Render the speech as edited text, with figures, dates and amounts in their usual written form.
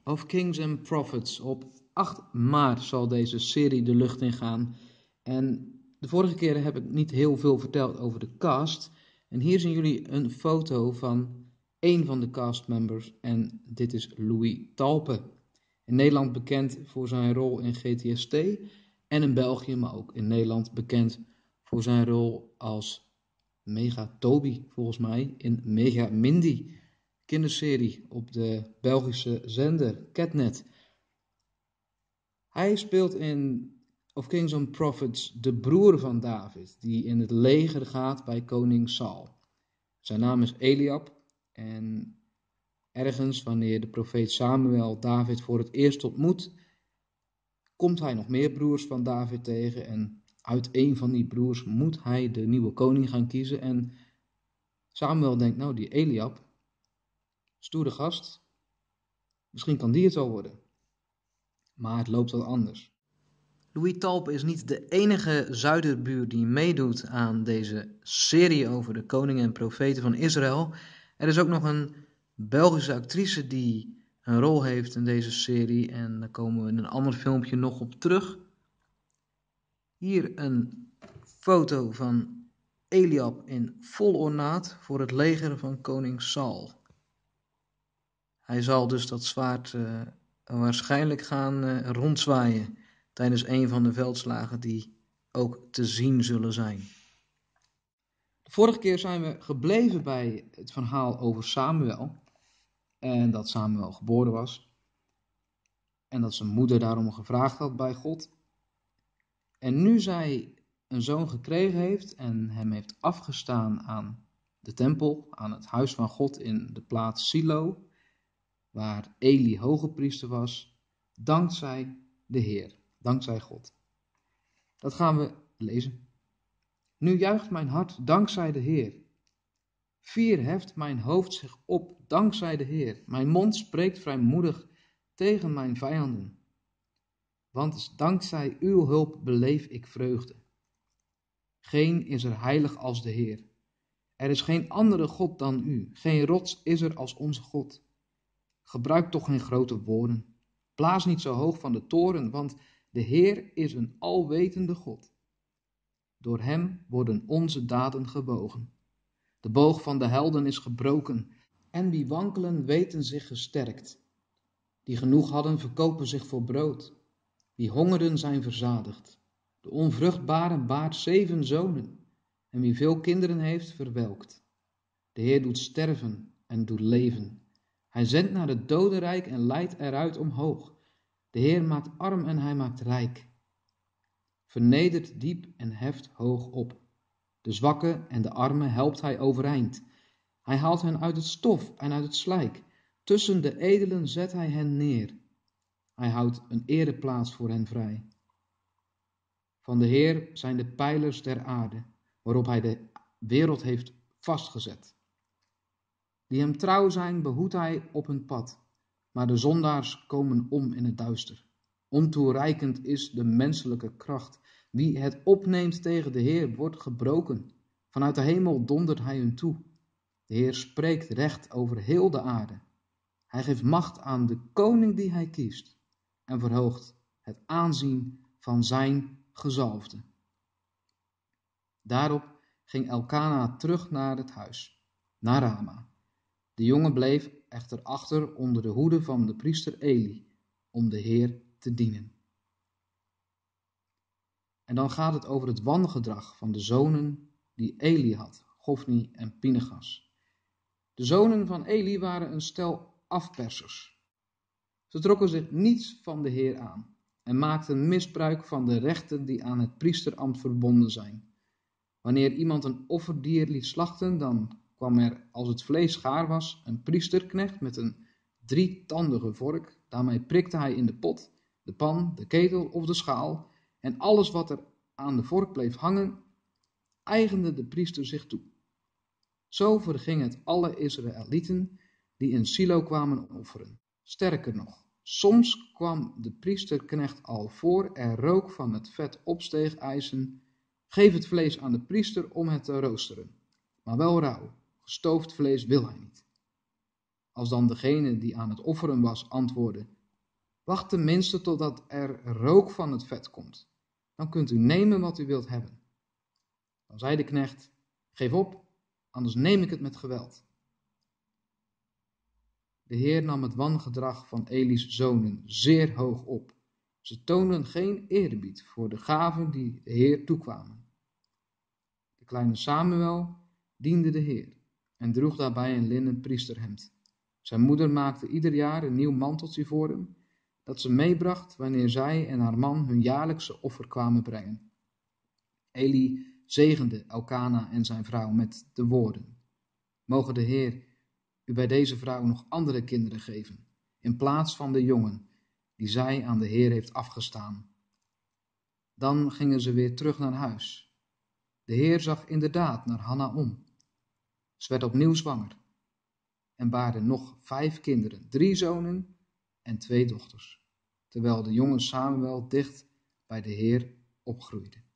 Of Kings and Prophets. Op 8 maart zal deze serie de lucht in gaan. En de vorige keren heb ik niet heel veel verteld over de cast. En hier zien jullie een foto van één van de castmembers. En dit is Louis Talpe. In Nederland bekend voor zijn rol in GTST. En in België, maar ook in Nederland bekend voor zijn rol als Mega Toby, volgens mij, in Mega Mindy. Kinderserie op de Belgische zender Catnet. Hij speelt in Of Kings and Prophets de broer van David, die in het leger gaat bij koning Saul. Zijn naam is Eliab en ergens wanneer de profeet Samuel David voor het eerst ontmoet, komt hij nog meer broers van David tegen en uit een van die broers moet hij de nieuwe koning gaan kiezen. En Samuel denkt, nou die Eliab, stoere gast, misschien kan die het wel worden. Maar het loopt wel anders. Louis Talpe is niet de enige zuiderbuur die meedoet aan deze serie over de koningen en profeten van Israël. Er is ook nog een Belgische actrice die een rol heeft in deze serie en daar komen we in een ander filmpje nog op terug. Hier een foto van Eliab in vol ornaat voor het leger van koning Saul. Hij zal dus dat zwaard waarschijnlijk gaan rondzwaaien tijdens een van de veldslagen die ook te zien zullen zijn. De vorige keer zijn we gebleven bij het verhaal over Samuel. En dat Samuel geboren was. En dat zijn moeder daarom gevraagd had bij God. En nu zij een zoon gekregen heeft en hem heeft afgestaan aan de tempel, aan het huis van God in de plaats Silo, waar Eli hoge priester was, dankzij de Heer, dankzij God. Dat gaan we lezen. Nu juicht mijn hart dankzij de Heer. Fier heft mijn hoofd zich op dankzij de Heer. Mijn mond spreekt vrijmoedig tegen mijn vijanden. Want dankzij uw hulp beleef ik vreugde. Geen is er heilig als de Heer. Er is geen andere God dan u. Geen rots is er als onze God. Gebruik toch geen grote woorden. Blaas niet zo hoog van de toren, want de Heer is een alwetende God. Door hem worden onze daden gebogen. De boog van de helden is gebroken en wie wankelen weten zich gesterkt. Die genoeg hadden verkopen zich voor brood. Wie hongerden zijn verzadigd. De onvruchtbare baart 7 zonen en wie veel kinderen heeft verwelkt. De Heer doet sterven en doet leven. Hij zendt naar het dodenrijk en leidt eruit omhoog. De Heer maakt arm en hij maakt rijk. Vernedert diep en heft hoog op. De zwakken en de armen helpt hij overeind. Hij haalt hen uit het stof en uit het slijk. Tussen de edelen zet hij hen neer. Hij houdt een ereplaats voor hen vrij. Van de Heer zijn de pijlers der aarde, waarop hij de wereld heeft vastgezet. Die hem trouw zijn, behoedt hij op hun pad. Maar de zondaars komen om in het duister. Ontoereikend is de menselijke kracht. Wie het opneemt tegen de Heer wordt gebroken. Vanuit de hemel dondert hij hun toe. De Heer spreekt recht over heel de aarde. Hij geeft macht aan de koning die hij kiest. En verhoogt het aanzien van zijn gezalfde. Daarop ging Elkana terug naar het huis, naar Rama. De jongen bleef echter achter onder de hoede van de priester Eli, om de Heer te dienen. En dan gaat het over het wangedrag van de zonen die Eli had, Hofni en Pinchas. De zonen van Eli waren een stel afpersers. Ze trokken zich niets van de Heer aan en maakten misbruik van de rechten die aan het priesterambt verbonden zijn. Wanneer iemand een offerdier liet slachten, dan kwam er, als het vlees gaar was, een priesterknecht met een 3-tandige vork. Daarmee prikte hij in de pot, de pan, de ketel of de schaal en alles wat er aan de vork bleef hangen, eigende de priester zich toe. Zo verging het alle Israëlieten die in Silo kwamen offeren. Sterker nog, soms kwam de priesterknecht al voor er rook van het vet opsteeg eisen: geef het vlees aan de priester om het te roosteren, maar wel rauw, gestoofd vlees wil hij niet. Als dan degene die aan het offeren was antwoordde: wacht tenminste totdat er rook van het vet komt. Dan kunt u nemen wat u wilt hebben. Dan zei de knecht: geef op, anders neem ik het met geweld. De Heer nam het wangedrag van Eli's zonen zeer hoog op. Ze toonden geen eerbied voor de gaven die de Heer toekwamen. De kleine Samuel diende de Heer en droeg daarbij een linnen priesterhemd. Zijn moeder maakte ieder jaar een nieuw manteltje voor hem, dat ze meebracht wanneer zij en haar man hun jaarlijkse offer kwamen brengen. Eli zegende Elkana en zijn vrouw met de woorden: mogen de Heer u bij deze vrouw nog andere kinderen geven, in plaats van de jongen die zij aan de Heer heeft afgestaan. Dan gingen ze weer terug naar huis. De Heer zag inderdaad naar Hanna om. Ze werd opnieuw zwanger en baarde nog 5 kinderen, 3 zonen en 2 dochters, terwijl de jonge Samuel dicht bij de Heer opgroeide.